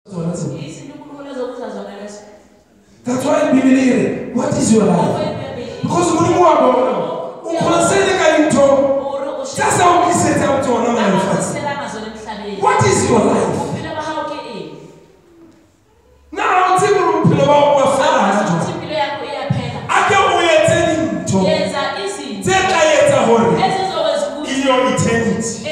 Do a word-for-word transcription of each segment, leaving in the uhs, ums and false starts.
That's why we believe. What is your life? Because when you are born, you can say the kind of that's how we set out to another. What is your life? Now, I'm telling you about what I can't wait to in your eternity.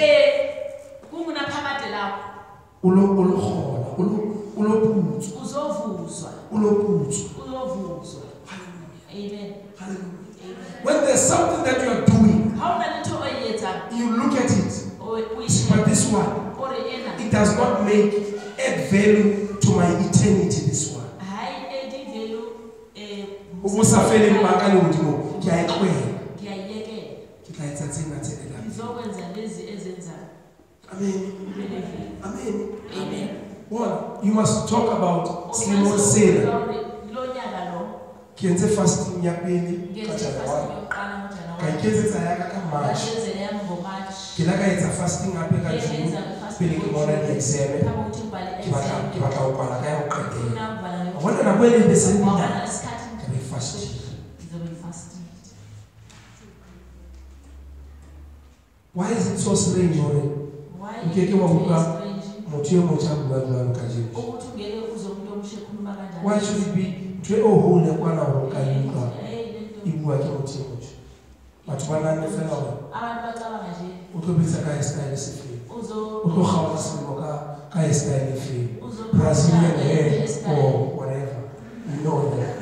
Ulo ulo khola ulo ulo putsu uzovuzwa ulo putsu uzovuzwa. Amen. When there's something that you are doing, you look at it, but this one, it does not make add value to my eternity. This one. Umusafeli mbakani udimo kyaikwe kikaitsatsina tselela. Amen. Amen. Amen. Well, you must talk about Simon Sailor. Kienze fasting yapeli kachana. Kaikeze tsayaka kama. Kila kaitsa fasting ape kajuni. Pili kimona ni exam. Kibaka kibaka ukwana kaya ukate. Wanda na kweli bese ni kabe fasting. Why is it so strange, Ore? Ukeke wabuka motiyo mochabu wadwa mkajibu. Why should it be twe ohole kwa na wakayuka ibu waki motiyo mocha? Matubana nefela wa. Utobisa kaya style sifi. Uto khawa simoka kaya style sifi. Brazilian hair or whatever. You know that.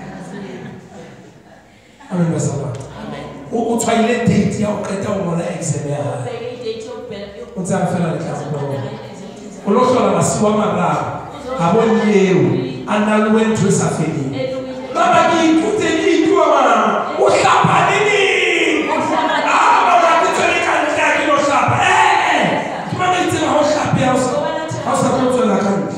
Amen. Amen. Utwaile date ya uketa umona exam ya. Unsa fela lekambo. Oloshola basiwa mara. Aboni yewu analwe ntwesa feli. Baba kikute ni tuwa mama. Ushapa nini? Ah baba kitoleka ndaki no shapa. Eh. Kimana itema ho shapa ya usa. Usa kwa la kanti.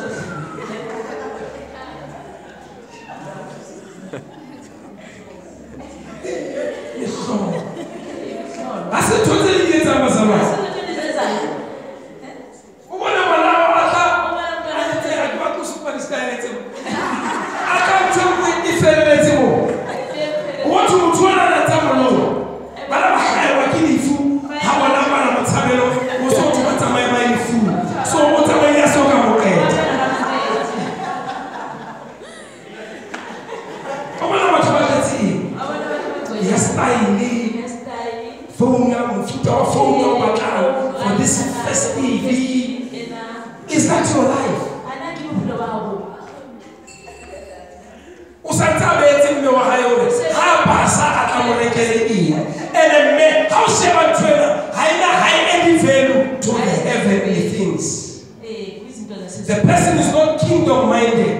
Asa totally get amba sama. For this festive, is that your life? Usanta beti me wa hayo ha pasa akamrekele hii ene how seven trainer haina high any value to the heavenly things. The person is not kingdom minded.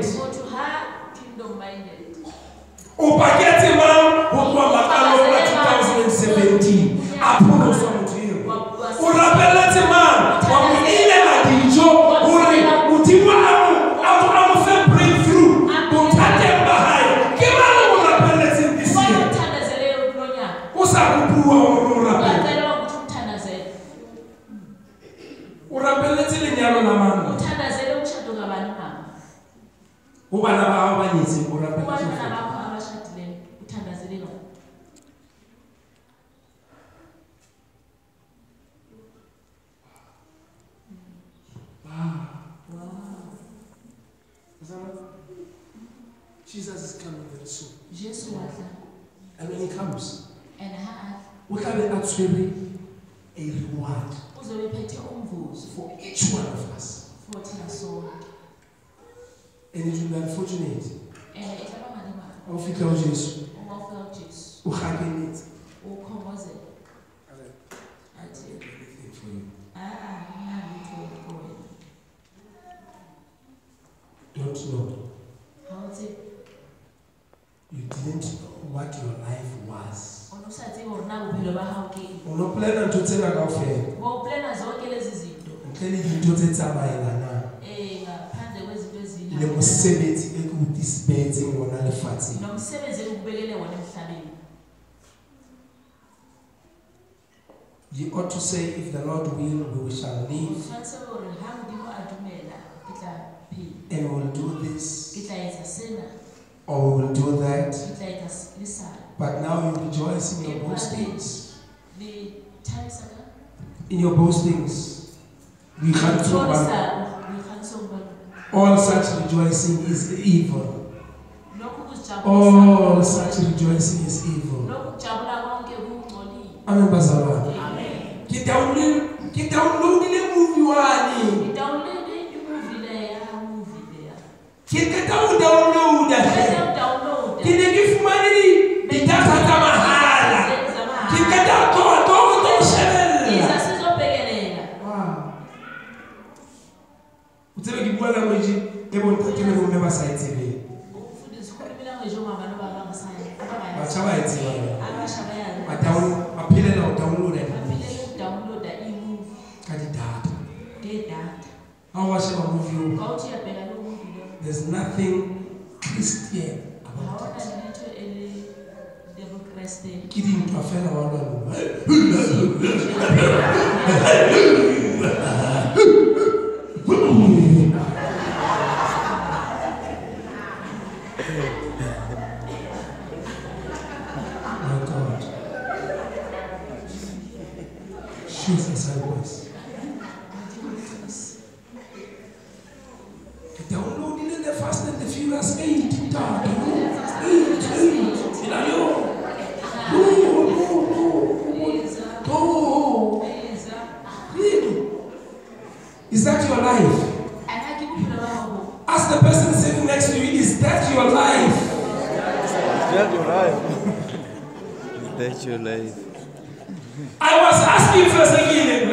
Upaketi man kwa makalo kwa twenty seventeen apuno somo to you. Urapelete man kwa ile madijo uri utimwa amu amu amu fe breakthrough utate bahai kimana urapelete this year usakupua urapelete urapelete linyalo na mama utandazele umshado ngabantu mama ubana bawo banyisi urapelete Jesus is coming very soon. And when he comes, we have actually a reward for each one of us. And it will be unfortunate. Au fica o Jesus. O hagenit. I did anything for you. Don't know. You didn't know what your life was. Unoplana tutela kaufeni. Mkeli jitote tabayelana. Ile musebenzi ekudisbenzi ngona lefati. You ought to say, if the Lord will, we shall live or we will do that. But now you rejoice in your boastings. In your boastings. We can't talk about all such rejoicing is evil. All such rejoicing is evil. Amen, Bazalwa. Kita download, kita download ile movie wani. Kita download, download. Kita kifumani ni data kama hala. Kita download, download channel. Isa sizo pegelela. Wow. Utele kibwala mweji, ebo ntatime ngomeba site T V. Bachaba eti wala. Download, apile na download it. Apile download the e-movie. Kadi data. Get data. How was your movie? There's nothing Christian about it. Kidding to a fellow one. Jesus, I was. Downloading the Fast and the Furious eight. eight, eight. No, no, no. No. Really? Is that your life? Ask the person sitting next to you, is that your life? Is that your life? Is that your life? I was asking first again,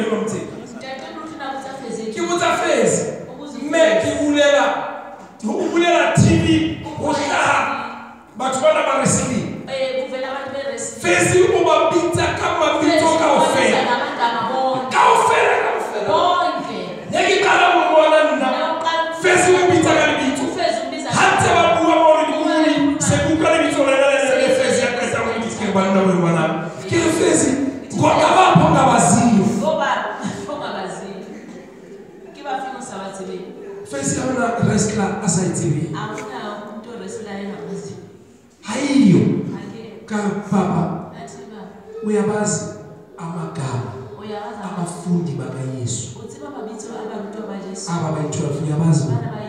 Kibuta face, make Kibulela, Kibulela T V, but what about receiving? Face you over Bita, come and be talk out fair. How fair, how fair. Negi Kala Mwana, face you Bita and Bitu. Hunter Buamori, Sebuka Bitola, face Yakasa, Banda, Kill face. Go back on the Bazil. Go back on the Bazil. Give a few Sabatili. Face on a wrestler as I T V. I'm now to wrestler in a Bazil. Hi, come, Papa. We are Baz. I'm a car. I'm a food in my years. I'm about twelve. We are Baz.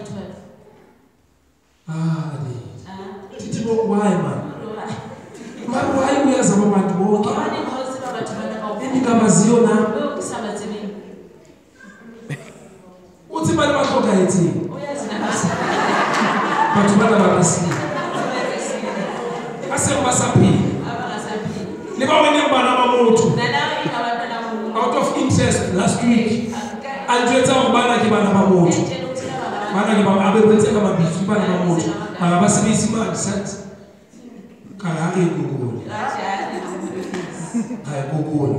Ah, did you know why, man? Man, why we are some of my walking? Kama ziona utimani makoka eti batubana babasi ase masapi liba wene mbana mamoto out of interest last week aljueta mbana kibana mamoto bana kibana abebete kama bitu bana mamoto abasi bisima sat kala hake Google hai Google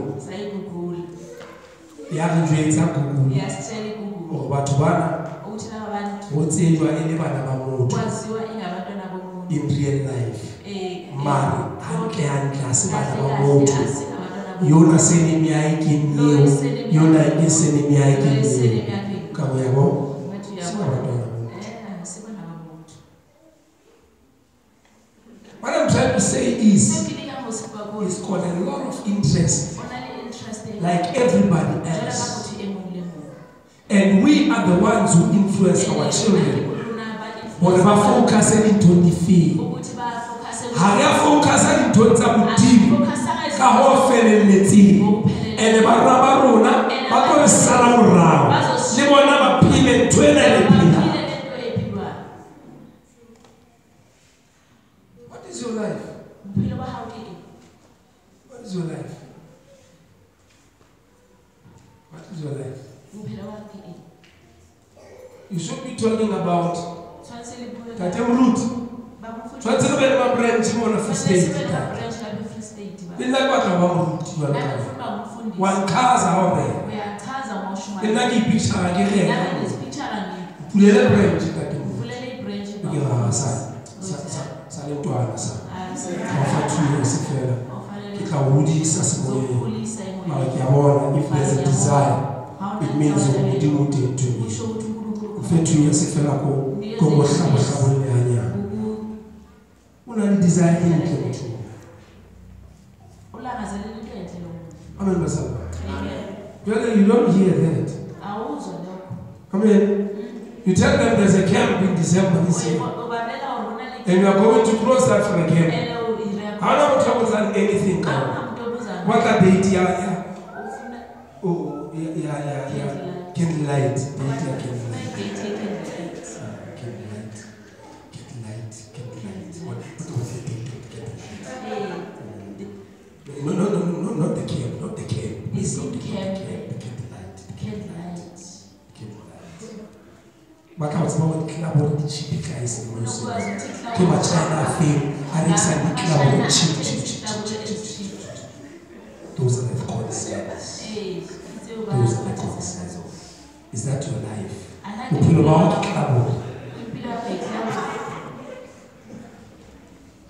yakunjwetsa Google yasitshela iGoogle obathu bana uthi nabantu otsenjwa ene bana bamuntu kwaziwa ingabantwana bomuntu in real life eh mali hanke hanke asibana bamuntu yona senimi yakhe niyo yona isenimi yakhe niyo kabu yabo sibantwana eh sibana bamuntu. What I'm trying to say is it's got a lot of interest like everybody else. And we are the ones who influence our children. Whatever focus in twenty feet. Haya focus in twenty team. Kaho fele neti. And barabarona bakore salamura. Libona mapile twele lepina. What is your life? What is your life? What is your life? You should be talking about Tatem root. Try to be my branch on a first state. In that what about root? One cars are there. In that picture again. Pulele branch that you give our son. Salim to our son. Offer two years of fair. Kikawudi Sasmoye. If there's a desire. It means you will do it to me. If you are a fellow, go with some of the really desire anything to. Amen, Pastor. Amen. You don't hear that. Amen. You tell them there's a camp in December this year. And you are going to close that for a camp. How long troubles than anything? What are the yeah, oh, yeah, yeah, yeah, yeah. Candlelight. Candlelight. Candlelight. Candlelight. Candlelight. What was it? Candlelight. No, no, no, no, not the camp. Not the camp. It's not the camp. Candlelight. Candlelight. Candlelight. Maka wazima club on cheap guys in Morocco. Kema China fame. Alexa the club on cheap, cheap, cheap. Those are the concerns. Those are the concerns. Is that your life? You put about club.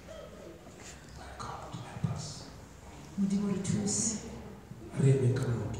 God help us. Read me come.